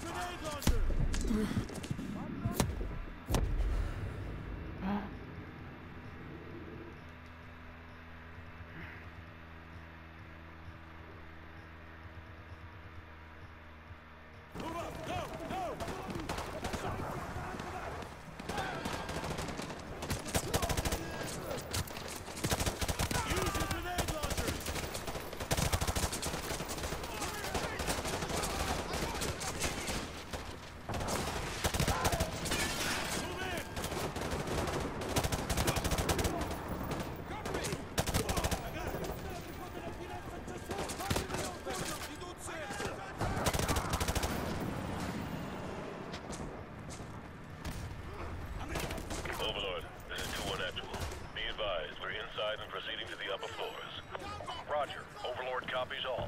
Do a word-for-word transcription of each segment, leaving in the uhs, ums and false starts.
Copies all.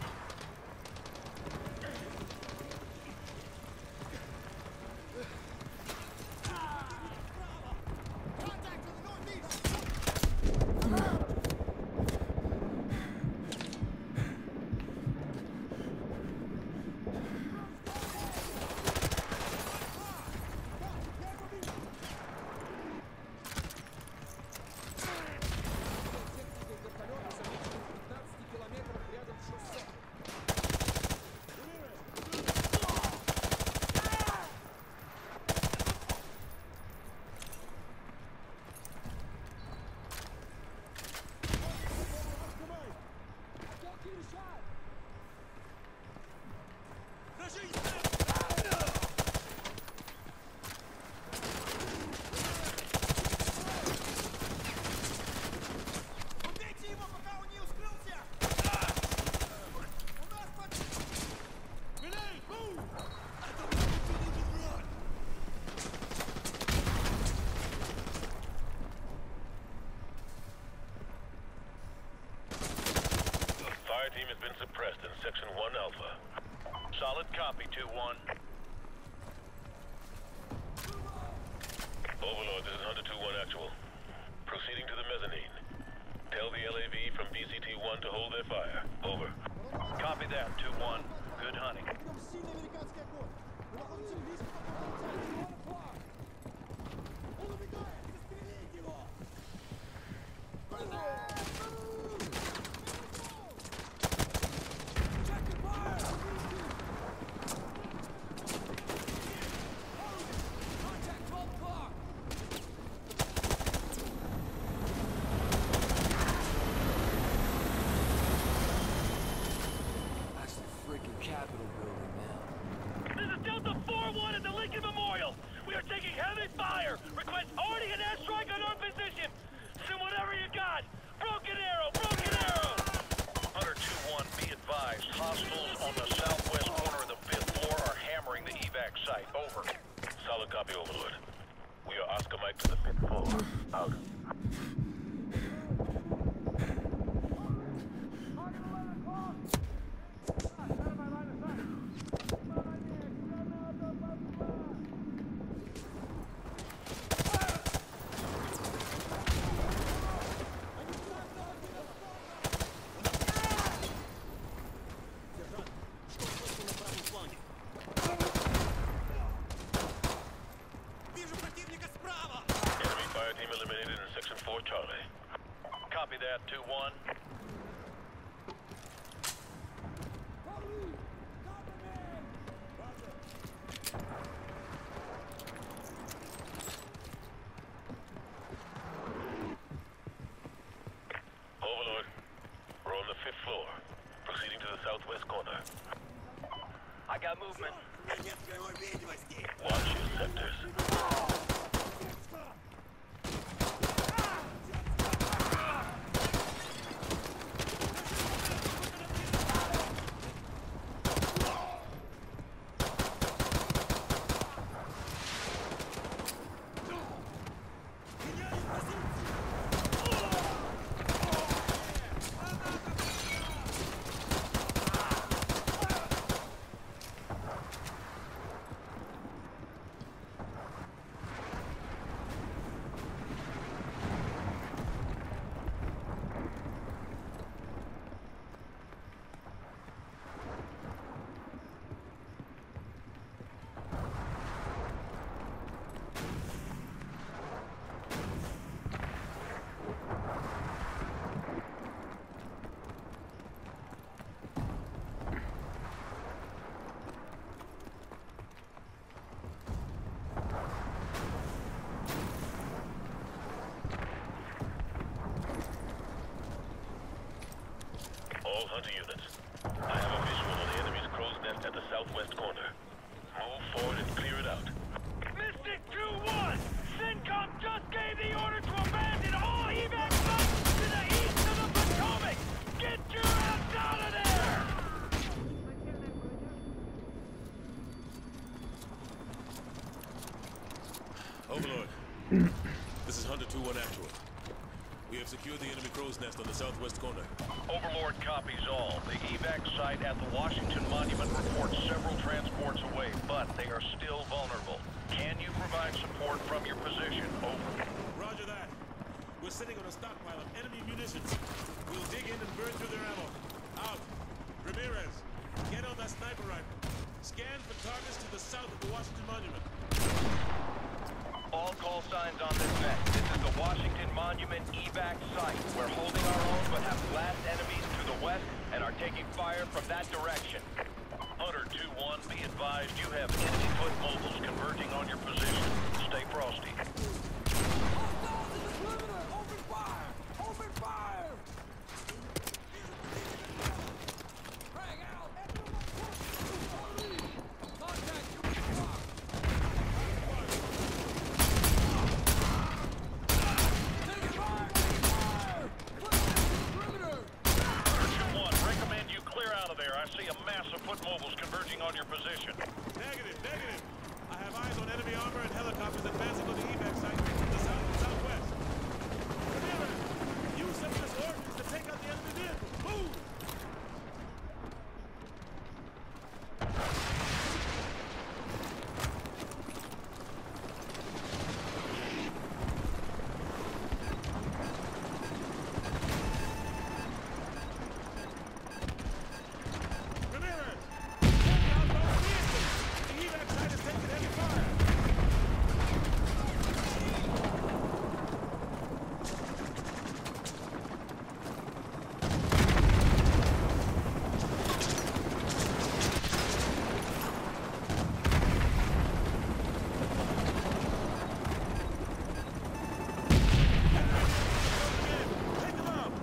Team has been suppressed in Section one Alpha. Solid copy, two one. Overlord, this is Hunter two one actual. Proceeding to the mezzanine. Tell the L A V from B C T one to hold their fire. Over. Copy that, two one. Good hunting. Copy, Overlord. We are Oscar Mike to the fifth floor. Out. Copy that, two one. Overlord, we're on the fifth floor, proceeding to the southwest corner. I got movement. Watch your sectors. Hunter units. I have a visual on the enemy's crow's nest at the southwest corner. Move forward and clear it out. Mystic two one! CENTCOM just gave the order to abandon all evac sites to the east of the Potomac! Get your ass out of there! Overlord, this is Hunter two one actual. We have secured the enemy crow's nest on the southwest corner. Overlord copies all. The evac site at the Washington Monument reports several transports away, but they are still vulnerable. Can you provide support from your position? Over. Roger that. We're sitting on a stockpile of enemy munitions. We'll dig in and burn through their ammo. Out. Ramirez, get on that sniper rifle. Scan for targets to the south of the Washington Monument. All call signs on this net. This is the Washington Monument evac site. We're holding our own but have blast enemies to the west and are taking fire from that direction. Hunter two one, be advised you have enemy foot mobiles converging on your position. Stay frosty. Hostiles in the perimeter! Open fire! Open fire! Frag out! Contact you! Taking fire! Taking fire! Perimeter! Hunter two one, recommend you clear out of there. I see a mass of foot mobiles converging on your position. Negative, negative. I have eyes on enemy armor and helicopters advancing on the evac site from the south and southwest. Ramirez, use some of this ordnance to take out the enemy vehicle. Move! Ramirez! Take out those vehicles! The evac site is taking heavy fire! Take them out!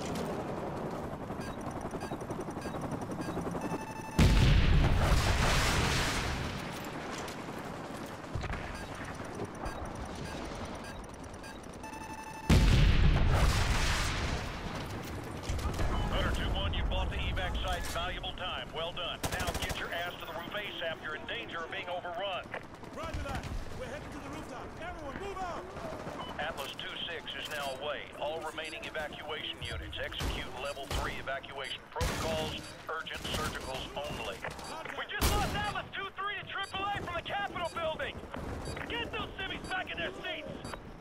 Hunter two one, you bought the evac site. Valuable time. Well done. Now get your ass to the roof ASAP. You're in danger of being overrun. Roger that! We're heading to the rooftop. Everyone, move out! Atlas two six is now away. All remaining evacuation units execute level three evacuation protocols. Urgent surgicals only. We just lost Atlas two three to triple A from the Capitol building! Get those civvies back in their seats!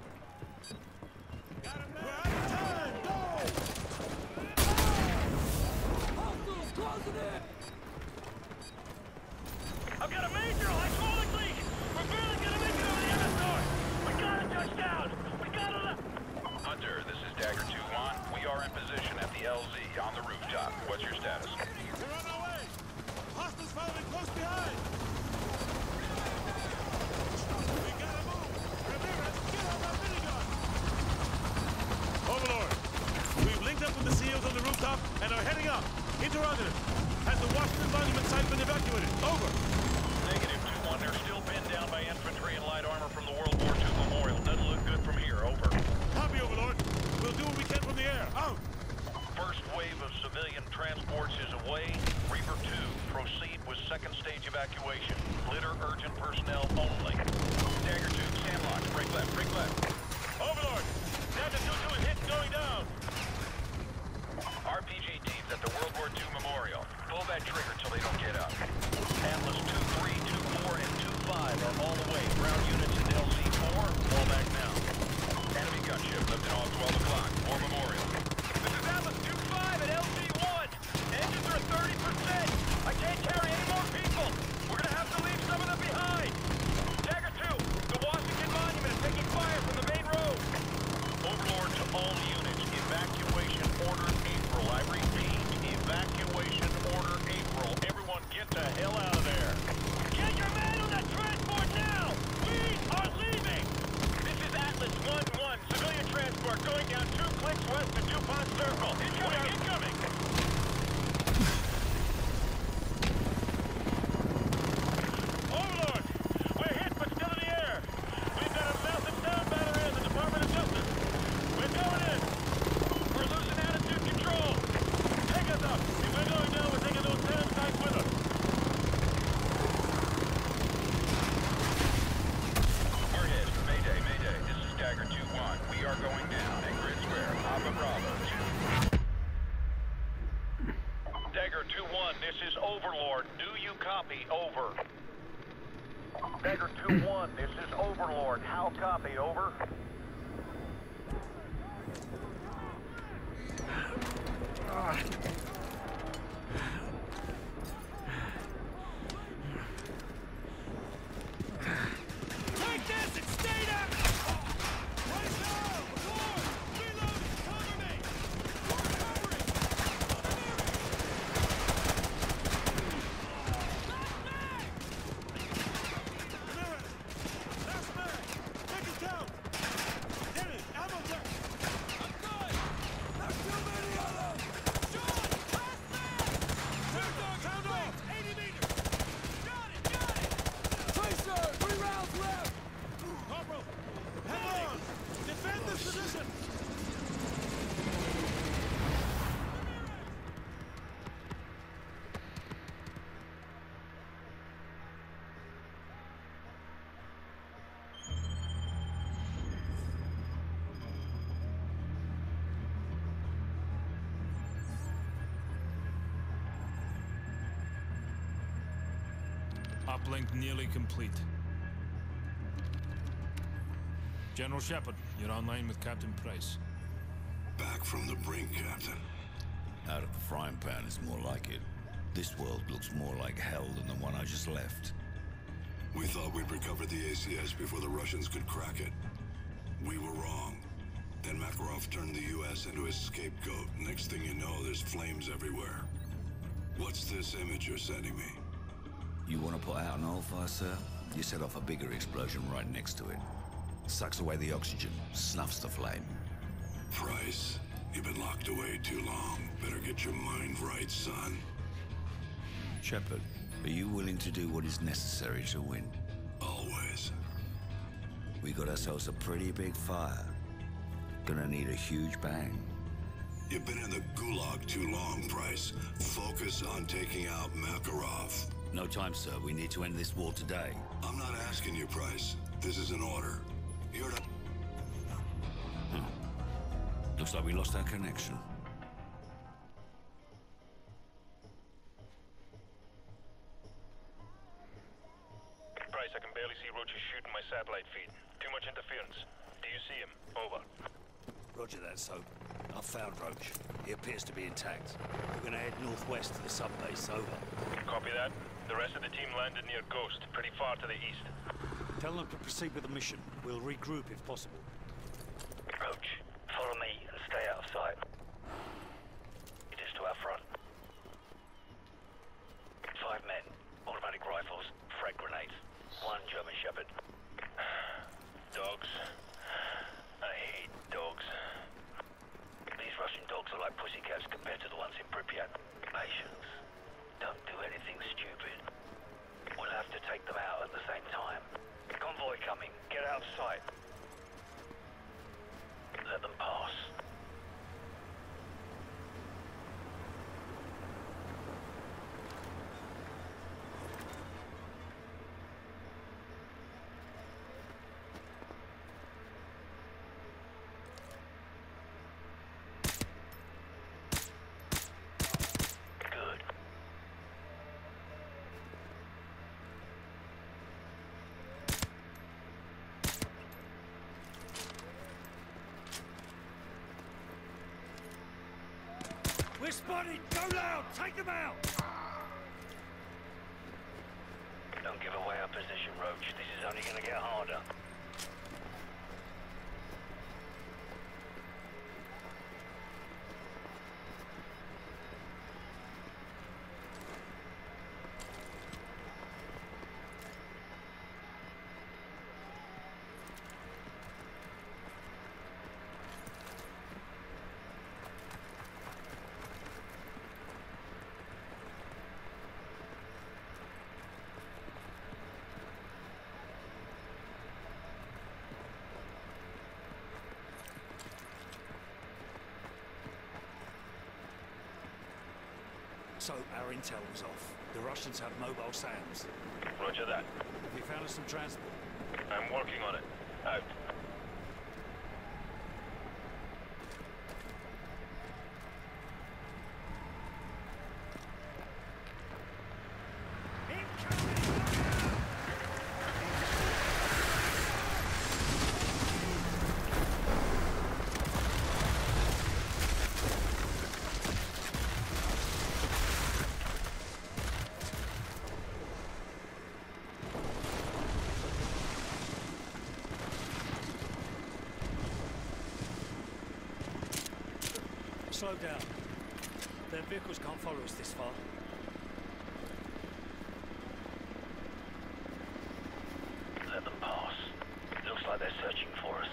Got him, man! We're out of time! Go! Hostiles closing in! I've got a major hydraulic leak! We're barely gonna make it over the Amazon! We gotta touch down! We gotta let... Hunter, this is Dagger two one. We are in position at the L Z on the rooftop. What's your status? We're on our way! Hostiles following close behind! We gotta move! Ramirez, get on that minigun! Overlord, we've linked up with the C Os on the rooftop and are heading up. Interrogative. Has the Washington Monument site been evacuated? Over. Negative two one. They're still pinned down by infantry and light armor from the World War two memorial. Doesn't look good from here. Over. Copy, Overlord. We'll do what we can from the air. Out! First wave of civilian transports is away. Reaper two, proceed with second stage evacuation. Litter urgent personnel only. Dagger two, stand locked. Break left, break left. Overlord! Dagger two two is hit and going down. R P G teams at the World War two memorial. Pull that trigger till they don't get up. Atlas two three, two four, and two five are all away. Ground units in L Z four, fall back now. Enemy gunship lifting off twelve o'clock. War memorial. This is Atlas two five at L Z one! Engines are at thirty percent! I can't carry any more people! We're gonna have to leave some of them behind! Dagger two, the Washington Monument is taking fire from the main road! Overlord to all units. Evacuation order April. I repeat, evacuation order April. Dagger two one, this is Overlord. How copy, over? Take this and stay down! Right now! Lord! Reload! Cover me! We're covering! Ramirez! Last man! Take it down! Get it! Ammo there! I'm good! There's too many of them! John! Last man! Two dogs Count flanked! off! eighty meters! Got it! Got it! Tracer! Three rounds left! Corporal! Hang on! Defend this position! Uplink nearly complete. General Shepard, you're online with Captain Price. Back from the brink, Captain. Out of the frying pan is more like it. This world looks more like hell than the one I just left. We thought we'd recover the A C S before the Russians could crack it. We were wrong. Then Makarov turned the U S into his scapegoat. Next thing you know, there's flames everywhere. What's this image you're sending me? You want to put out an oil fire, sir? You set off a bigger explosion right next to it. Sucks away the oxygen, snuffs the flame. Price, you've been locked away too long. Better get your mind right, son. Shepard, are you willing to do what is necessary to win? Always. We got ourselves a pretty big fire. Gonna need a huge bang. You've been in the gulag too long, Price. Focus on taking out Makarov. No time, sir. We need to end this war today. I'm not asking you, Price. This is an order. You're to... Looks like we lost our connection. Price, I can barely see Roach shooting my satellite feed. Too much interference. Do you see him? Over. Roger that, Soap. I've found Roach. He appears to be intact. We're gonna head northwest to the subbase. Over. Copy that. The rest of the team landed near Ghost, pretty far to the east. Tell them to proceed with the mission. We'll regroup if possible. Roach, follow me and stay out of sight. It is to our front. Five men, automatic rifles, frag grenades. One German Shepherd. Dogs. I hate dogs. These Russian dogs are like pussycats compared to the ones in Pripyat. Patience. Don't do anything stupid. We'll have to take them out at the same time. Convoy coming. Get out of sight. Let them pass. Good. We're spotted! Go loud! Take them out! Don't give away our position, Roach. This is only gonna get harder. So, our intel was off. The Russians have mobile SAMs. Roger that. Have you found us some transport? I'm working on it. Out. slow down. Their vehicles can't follow us this far. Let them pass. Looks like they're searching for us.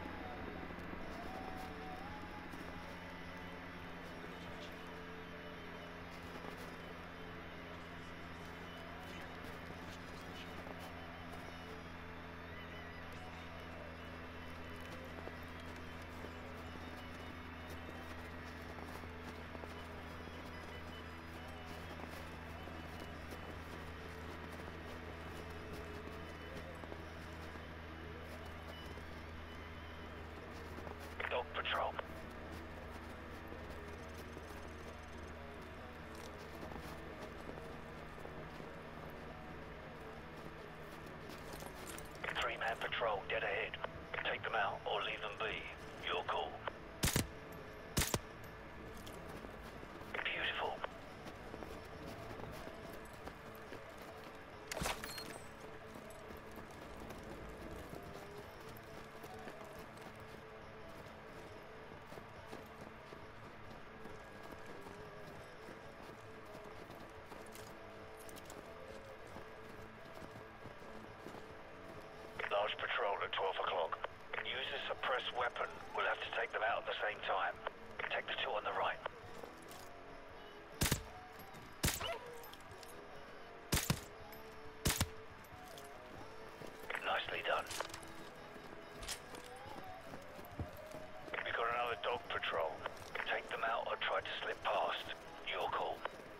Dog patrol. Three-man patrol dead ahead. Take them out or leave them be. Your call. Beautiful. Large patrol at twelve o'clock. Use a suppressed weapon. We'll have to take them out at the same time. Take the two on the right. Nicely done. We've got another dog patrol. Take them out or try to slip past. Your call.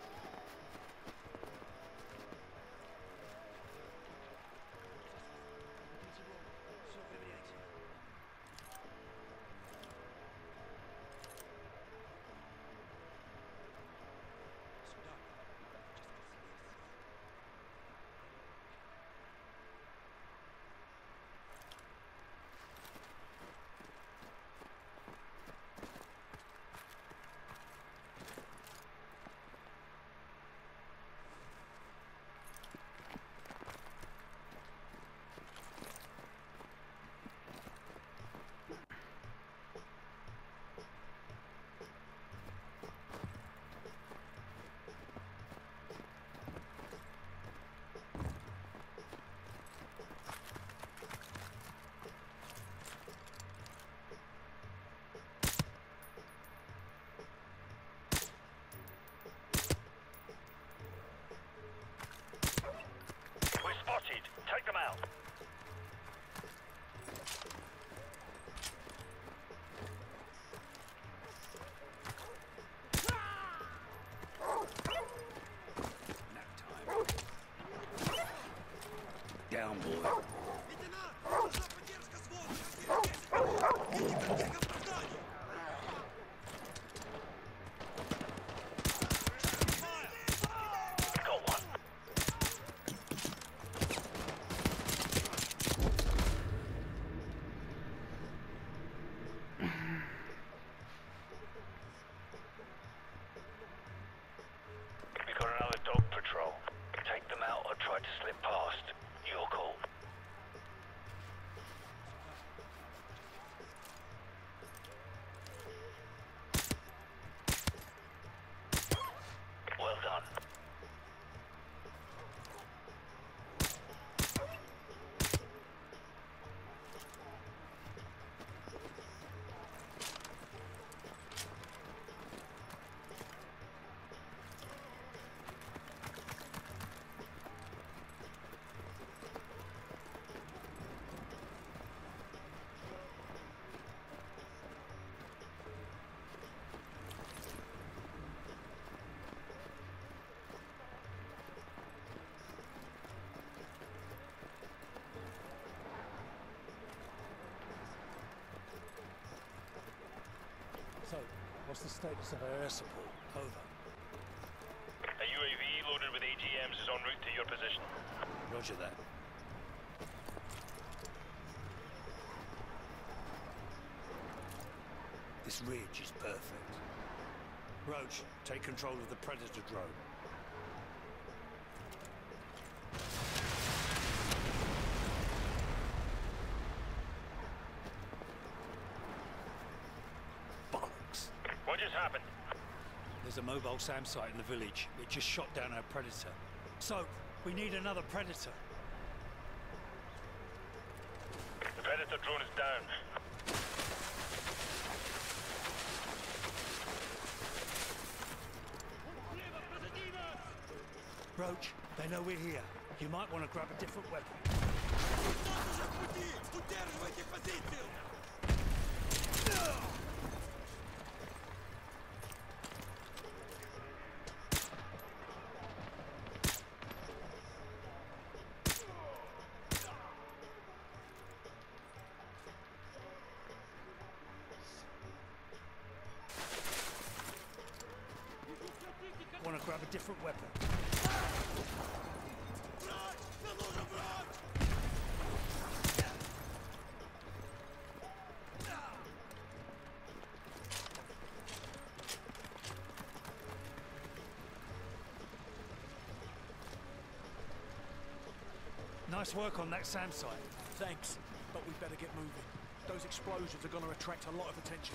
Take them out. Down, boy. To slip past. Your call. Well done. So, what's the status of our air support? Over. A U A V loaded with A G Ms is en route to your position. Roger that. This ridge is perfect. Roach, take control of the Predator drone. Rogers happened? There's a mobile SAM site in the village. It just shot down our Predator. So, we need another Predator. The Predator drone is down. Roach, they know we're here. You might want to grab a different weapon. Want to grab a different weapon. Nice work on that SAM site. Thanks, but we better get moving. Those explosions are going to attract a lot of attention.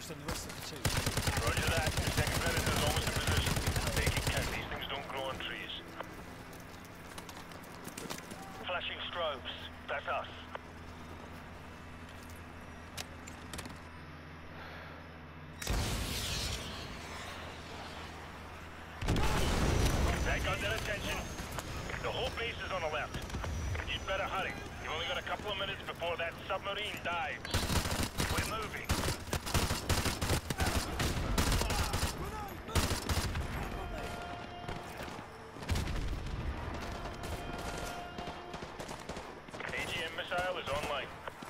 worse than the rest of the team. Roger that. The second Predator's almost in position. Make it count. These things don't grow on trees. Flashing strobes. That's us. That got their attention. The whole base is on the left. You'd better hurry. You've only got a couple of minutes before that submarine dives. We're moving. A G M missile is online.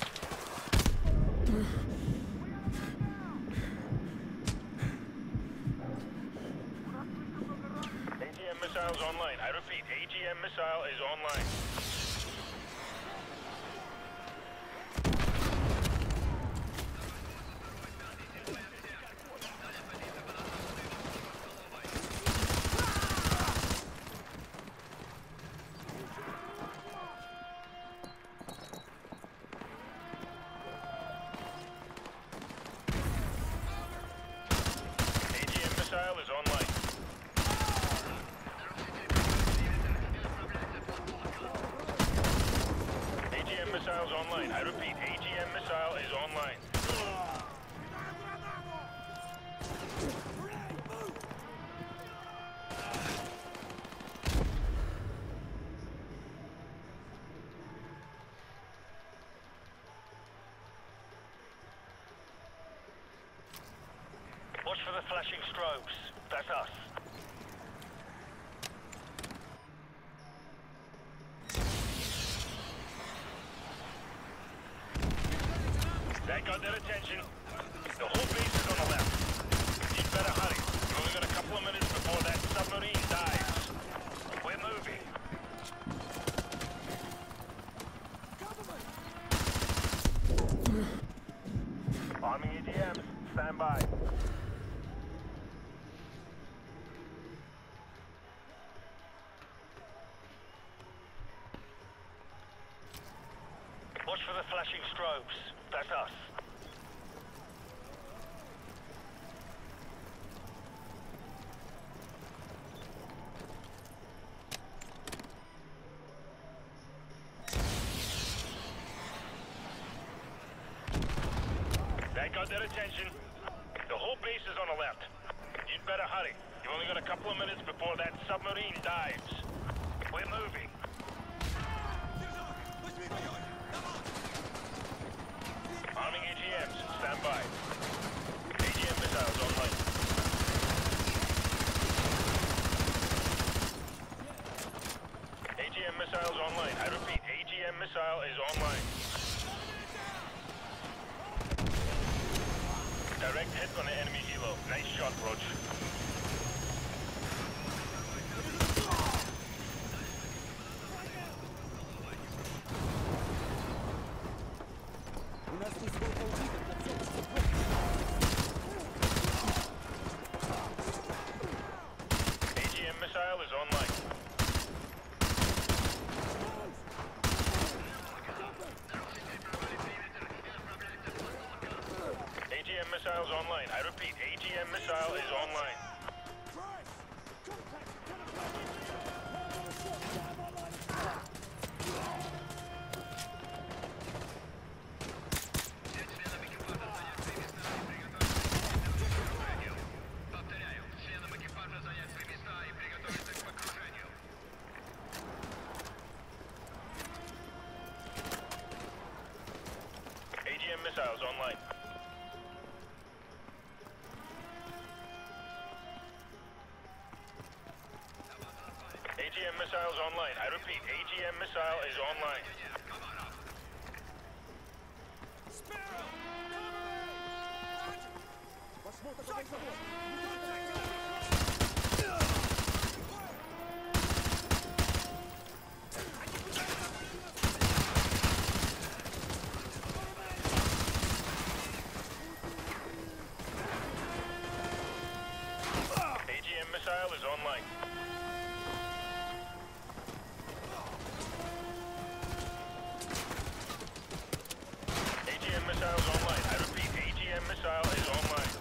A G M missile's online. I repeat, A G M missile is online. A G M missile is online. A G M missile's online. I repeat, A G M missile is online. Watch for the flashing strobes. That's us. That got their attention. The whole base is on the left. You'd better hurry. You've only got a couple of minutes before that submarine dives. We're moving. Arming E D Ms. Stand by. Watch for the flashing strobes. That's us. That got their attention. The whole base is on the left. You'd better hurry. You've only got a couple of minutes before that submarine dives. We're moving. Arming A G Ms. Stand by. A G M missiles online. A G M missiles online. I repeat, A G M missile is online. Direct hit on the enemy helo. Nice shot, Roach. A G M missile is online. A G M missiles online. I repeat, A G M missile is online. A G M missiles online. A G M missiles online. I repeat, A G M missile is online. A G M missile is online. A G M missiles online. I repeat, A G M missile is online.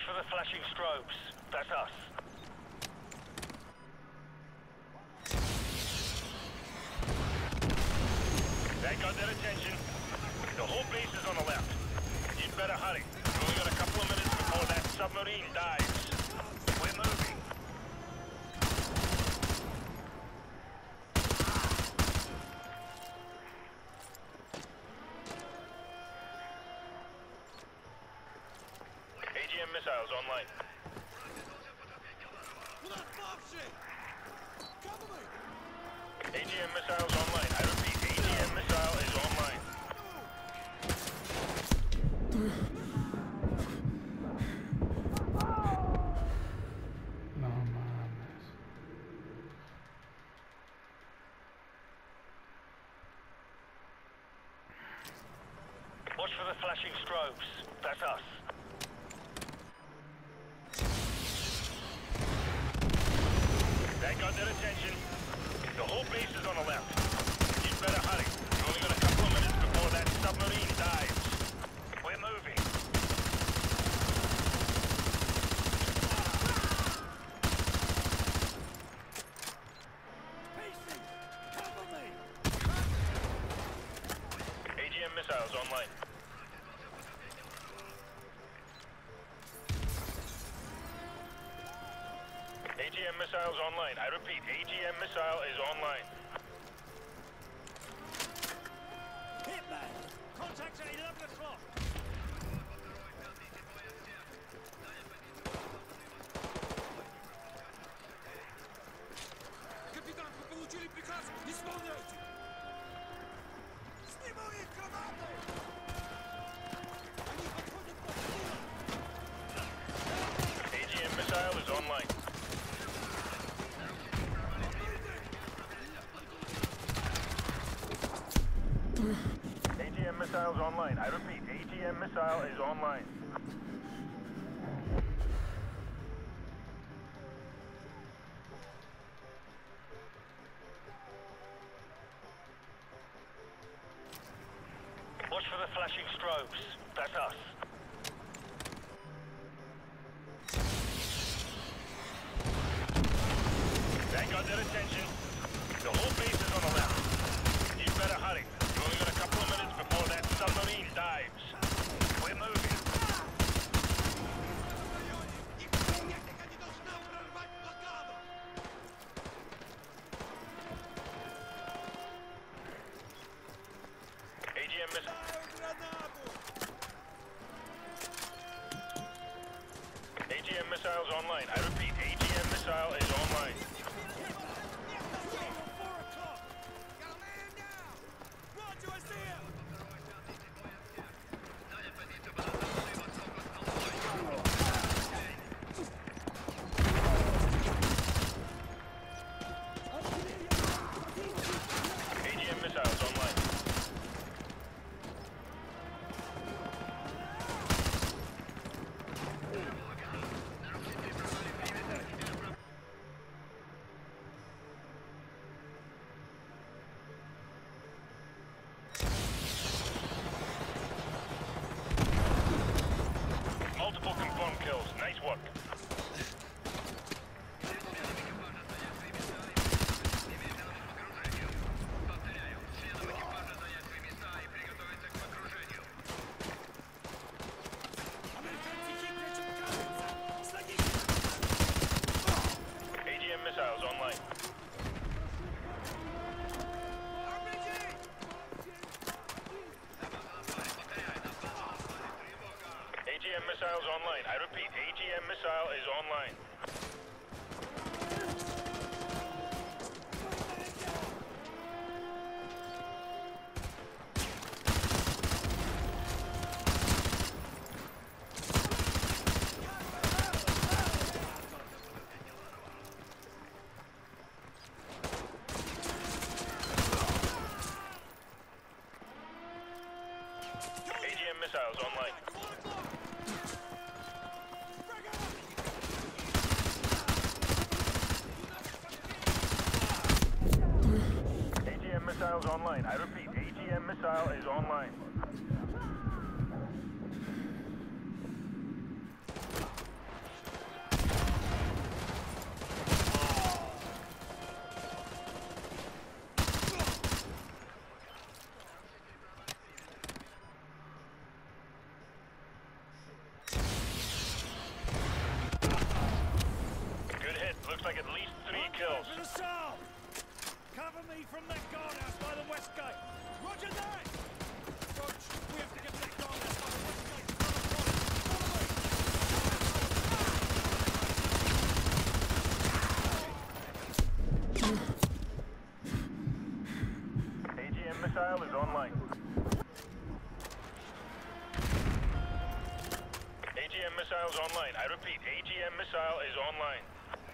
Watch for the flashing strobes. That's us. That got their attention. The whole base is on the left. You'd better hurry. We've only got a couple of minutes before that submarine dives. We're moving. A G M missiles online. A G M missiles online. I repeat, A G M missile is online. No mames. Watch for the flashing strobes. That's us. That got their attention. The whole base is on the left. You'd better hurry. We've only got a couple of minutes before that submarine dives. We're moving. A G M missiles online. A G M missiles online. I repeat, A G M missile is online. Hitman! Contact at eleven o'clock! Капитан, вы получили приказ? Исполняйте! Снимай их гранаты! Они подходят под силу! A G M missile is online. A G M missiles online. I repeat, A G M missile is online. Watch for the flashing strobes. That's us. That got their attention. The whole base is on the left. You'd better hurry. You've only got a couple of minutes before that submarine dives. We're moving. A G M missile. A G M missiles online. I repeat, A G M missile is online. A G M missiles online. Multiple confirmed kills. Nice work. A G M missiles online. A G M missiles online. I repeat, A G M missile is online. A G M missiles online. A G M missiles online. I repeat, A G M missile is online. Looks like at least three kills. For the south! Cover me from that guardhouse by the west gate. Roger that! Roach, we have to get to that guardhouse by the west gate. A G M missile is online. A G M missile is online. I repeat, A G M missile is online.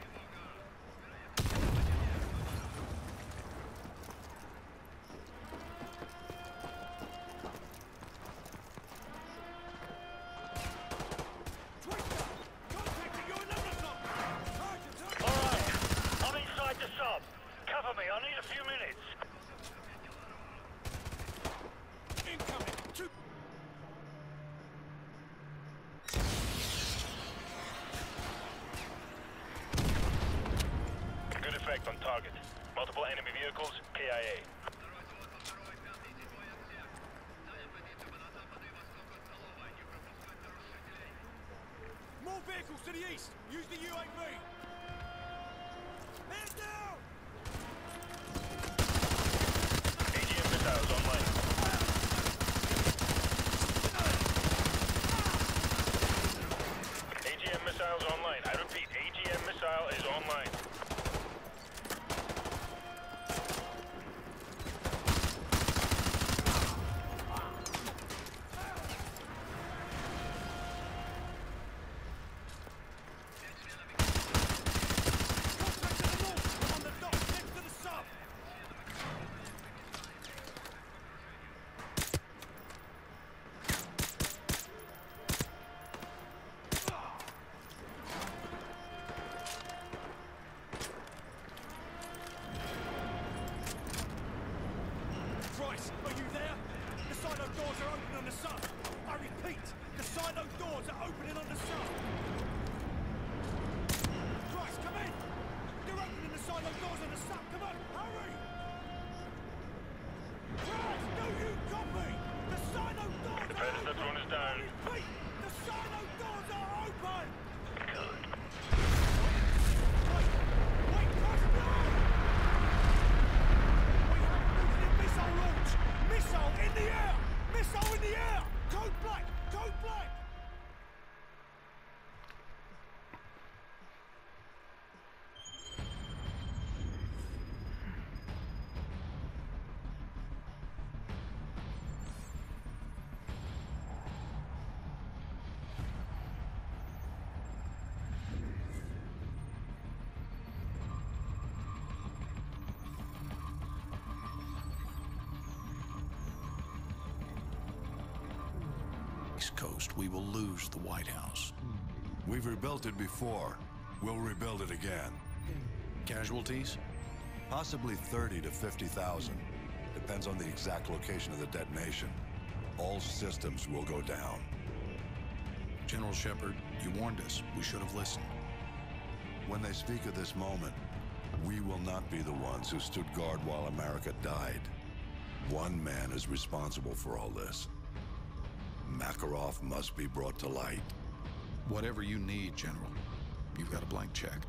On target. Multiple enemy vehicles, K I A. More vehicles to the east! Use the U A V! Man down! A G M missiles online. A G M missiles online. I repeat, A G M missile is online. Price, are you there? The silo doors are open on the south. I repeat, the silo doors are opening on the south. Price, come in! They're opening the silo doors on the south. Come on, hurry! Price, do you copy? The silo doors The are predator open! drone is down. I repeat, the silo doors are open! Good. Wait, wait, Price, no! Missile launch! Missile in the air! Missile in the air! Code black! Code black! East Coast, we will lose the White House. We've rebuilt it before. We'll rebuild it again. Casualties? Possibly thirty to fifty thousand. Depends on the exact location of the detonation. All systems will go down. General Shepard, you warned us. We should have listened. When they speak of this moment, we will not be the ones who stood guard while America died. One man is responsible for all this. Makarov must be brought to light. Whatever you need, General. You've got a blank check.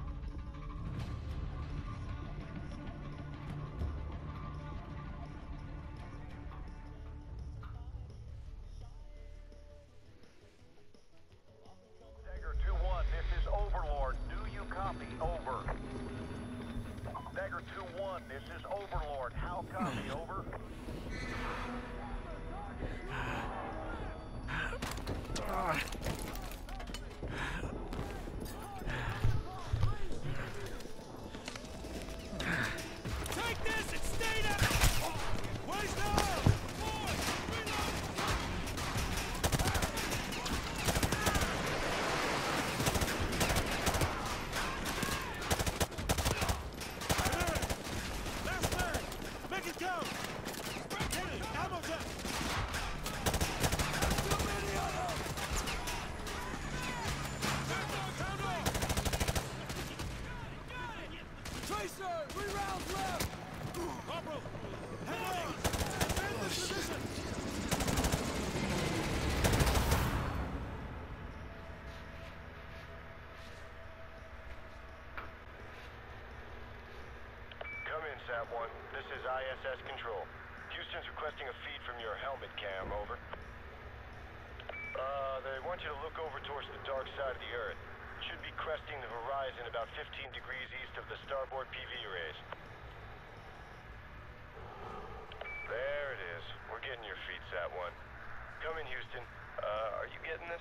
Dagger two one, this is Overlord. Do you copy? Over. Dagger two one, this is Overlord. How copy? Over. Sat one. This is I S S Control. Houston's requesting a feed from your helmet cam, over. Uh, they want you to look over towards the dark side of the Earth. Should be cresting the horizon about fifteen degrees east of the starboard P V arrays. There it is. We're getting your feed, Sat one. Come in, Houston. Uh, are you getting this?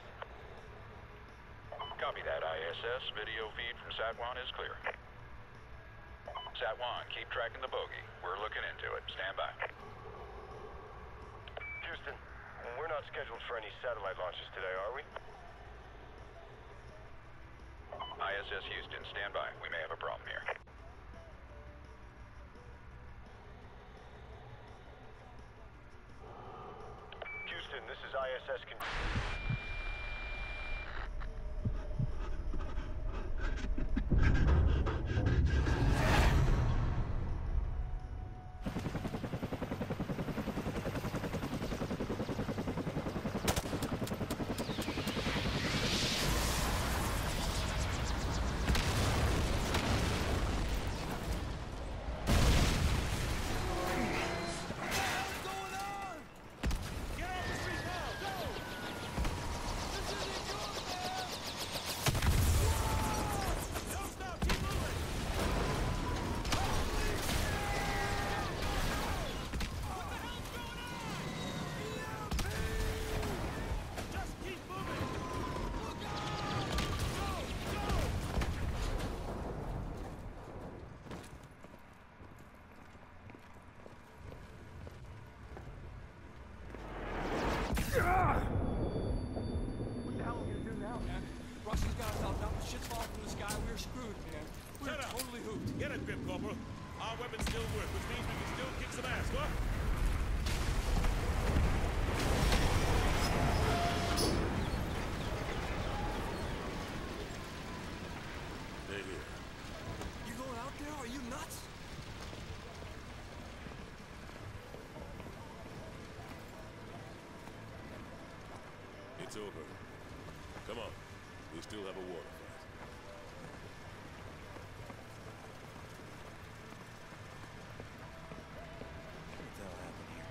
Copy that, I S S. Video feed from Sat one is clear. Sat one, keep tracking the bogey. We're looking into it. Stand by. Houston, we're not scheduled for any satellite launches today, are we? I S S Houston, stand by. We may have a problem here. Houston, this is I S S Control. What the hell are we gonna do now, man? Russians got us out. Now shit's falling from the sky. We're screwed, man. We're Shut up. totally hooped. Get a grip, Corporal. Our weapons still work, which means we can still kick some ass, what? They're here. You going out there? Are you nuts? It's over. Come on. We still have a war to fight. What the hell happened here?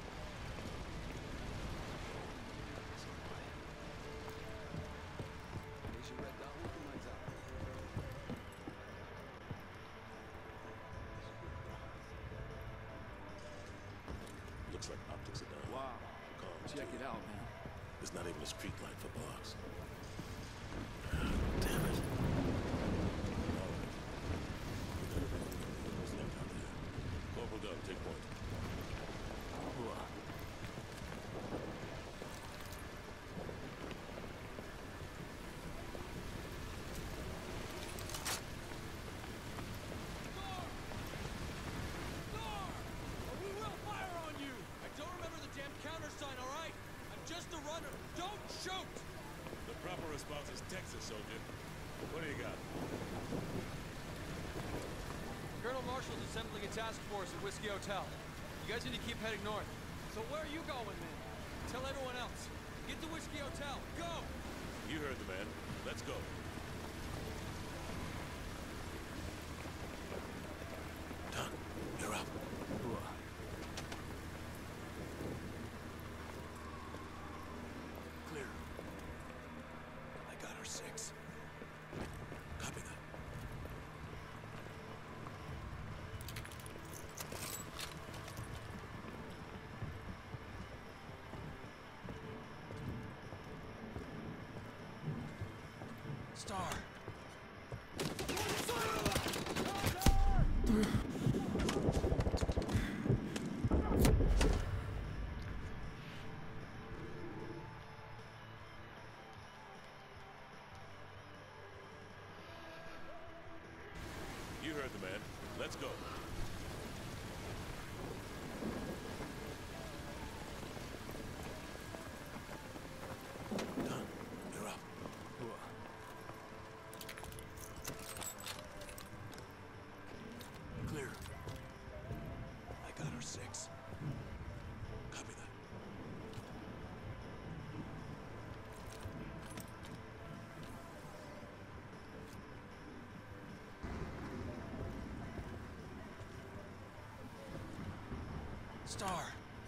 Looks like optics are down. Wow. Comms, Check too. it out, man. There's not even a street light for blocks. Damn it. All right. We got everything that's left out there. Corporal Dunn, take point. We will fire on you! I don't remember the damn countersign, all right? I'm just a runner. Don't shoot! The proper response is Texas, soldier. What do you got? Colonel Marshall's assembling a task force at Whiskey Hotel. You guys need to keep heading north. So where are you going, man? Tell everyone else. Get to Whiskey Hotel. Go! You heard the man. Let's go. Dunn, you're up. Clear. I got our six. Copy that. Star. You heard the man. Let's go. Dunn, you're up. Clear. I got our six. Copy that. Star.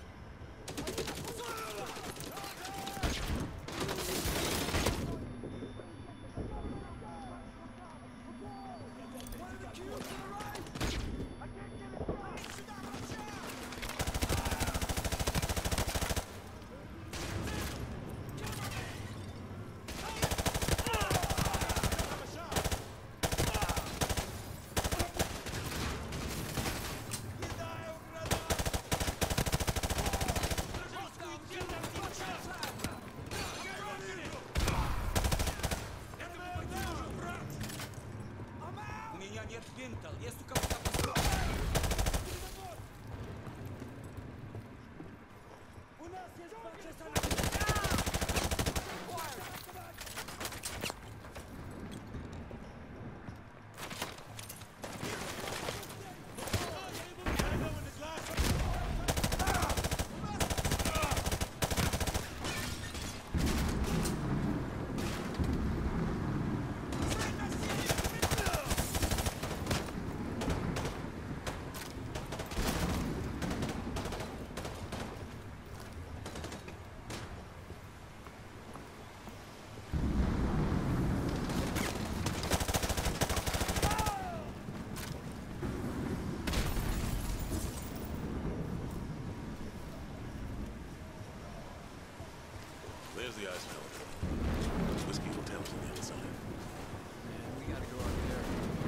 There's the ice elevator. Whiskey Hotel's on the other side. Man, we gotta go out there.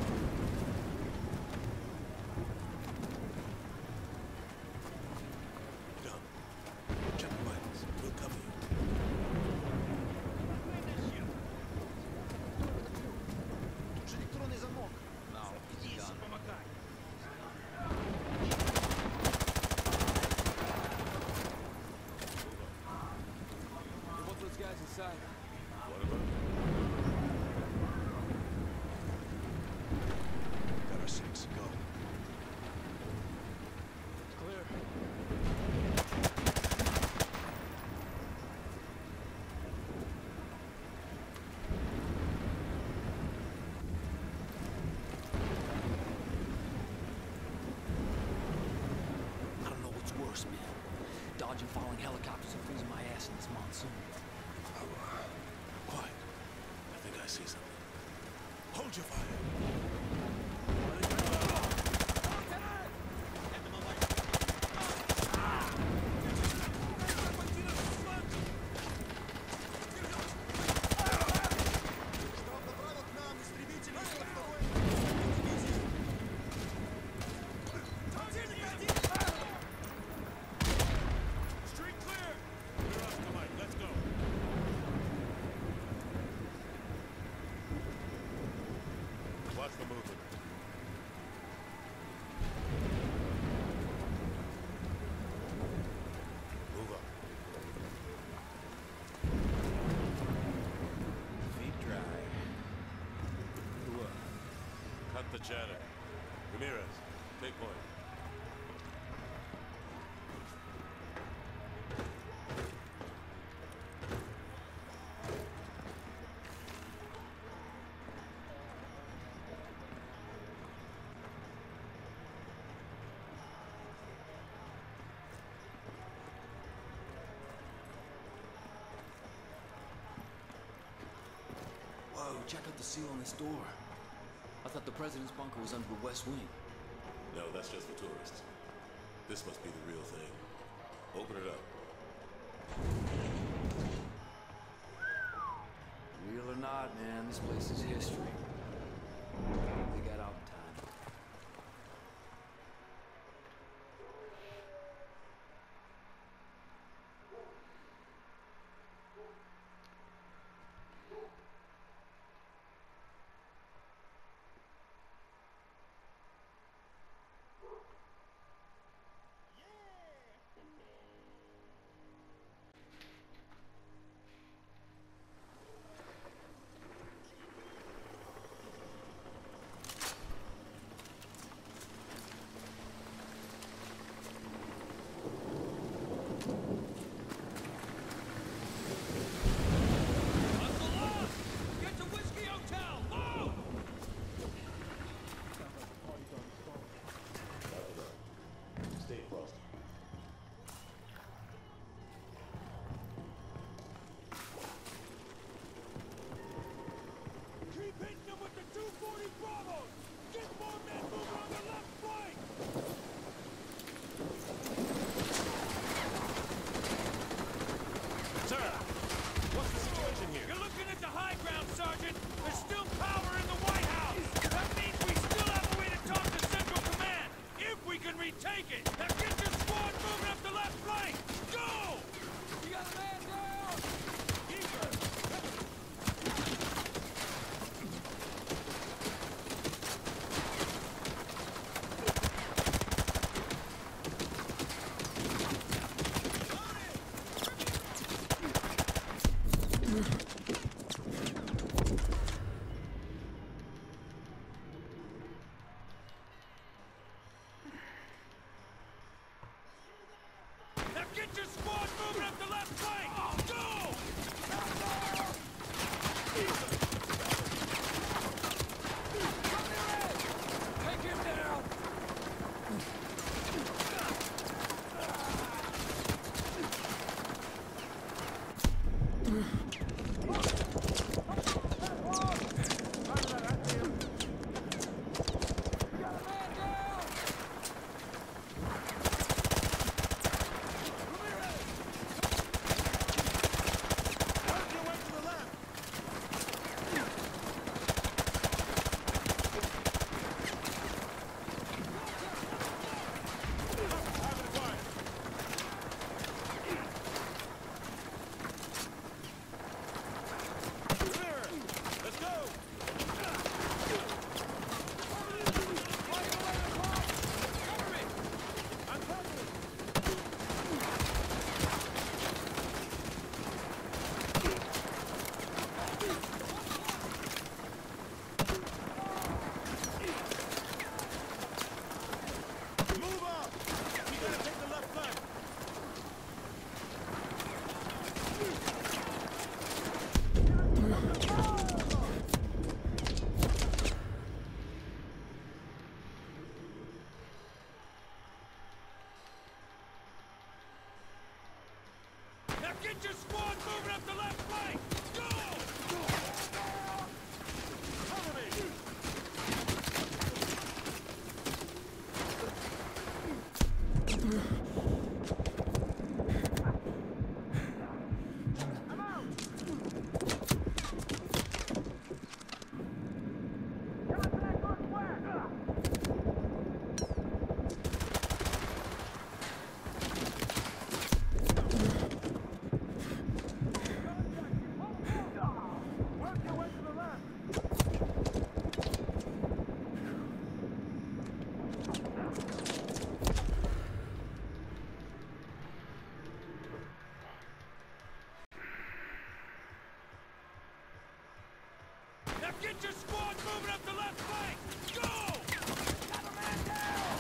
Done. Check the vitals. We'll cover you. Тут же электронный замок. No, Иди, done. помогай. What those guys inside? What about it? Got our six. Go. It's clear. I don't know what's worse, man. Dodging falling helicopters and freezing my ass in this monsoon. Quiet. I think I see something. Hold your fire. Street clear! We're off tonight. Let's go. Watch the movement. Move up. Feet dry. Who up? Cut the chatter. Ramirez, take point. Whoa, check out the seal on this door. I thought the president's bunker was under the west wing. No, that's just for tourists. This must be the real thing. Open it up. Real or not, man, this place is history. They got out in time. Now get your squad moving up the left flank! Go! Take him down! Get your squad moving up the left flank! Go! Cover me! I'm out! Contact on fire! Now get your squad moving up the left flank! Go! Got a man down!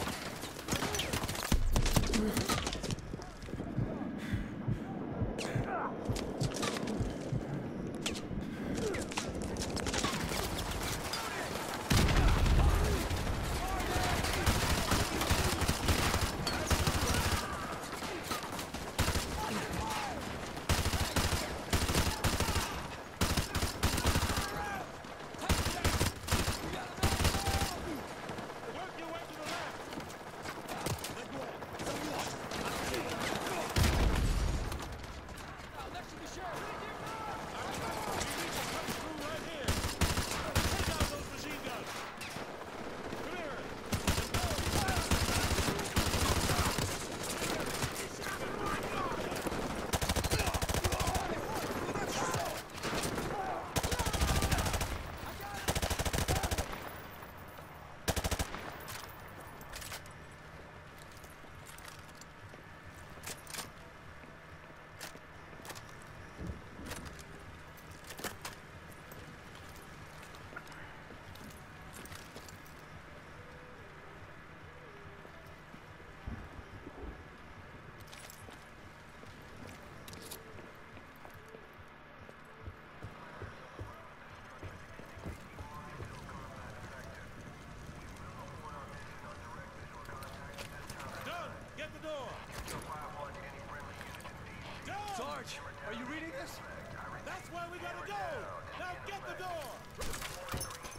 Sarge, are you reading this? That's where we gotta go! Now get the door!